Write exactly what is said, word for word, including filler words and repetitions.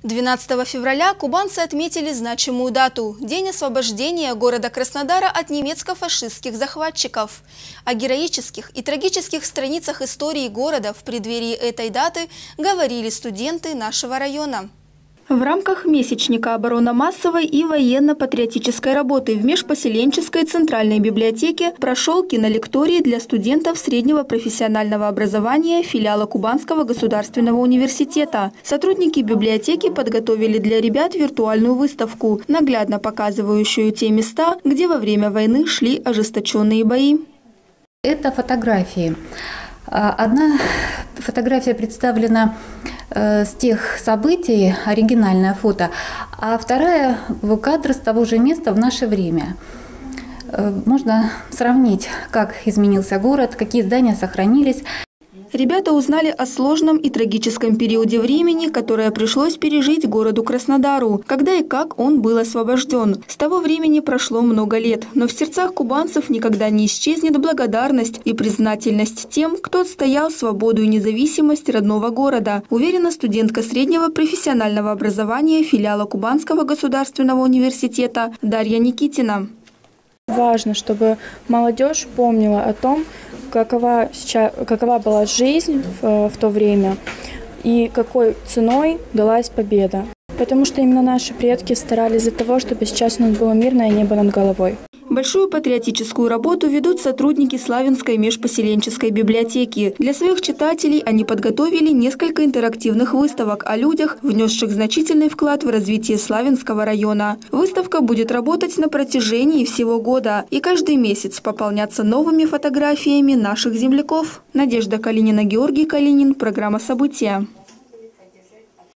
двенадцатого февраля кубанцы отметили значимую дату – День освобождения города Краснодара от немецко-фашистских захватчиков. О героических и трагических страницах истории города в преддверии этой даты говорили студенты нашего района. В рамках месячника оборонно-массовой и военно-патриотической работы в межпоселенческой центральной библиотеке прошел кинолекторий для студентов среднего профессионального образования филиала Кубанского государственного университета. Сотрудники библиотеки подготовили для ребят виртуальную выставку, наглядно показывающую те места, где во время войны шли ожесточенные бои. Это фотографии. Одна фотография представлена с тех событий, оригинальное фото, а вторая – кадр с того же места в наше время. Можно сравнить, как изменился город, какие здания сохранились. Ребята узнали о сложном и трагическом периоде времени, которое пришлось пережить городу Краснодару, когда и как он был освобожден. С того времени прошло много лет, но в сердцах кубанцев никогда не исчезнет благодарность и признательность тем, кто отстоял свободу и независимость родного города, уверена студентка среднего профессионального образования филиала Кубанского государственного университета Дарья Никитина. Важно, чтобы молодежь помнила о том, какова, сейчас, какова была жизнь в, в то время и какой ценой далась победа. Потому что именно наши предки старались для того, чтобы сейчас у нас было мирное небо над головой. Большую патриотическую работу ведут сотрудники Славянской межпоселенческой библиотеки. Для своих читателей они подготовили несколько интерактивных выставок о людях, внесших значительный вклад в развитие Славянского района. Выставка будет работать на протяжении всего года и каждый месяц пополняться новыми фотографиями наших земляков. Надежда Калинина, Георгий Калинин. Программа «События».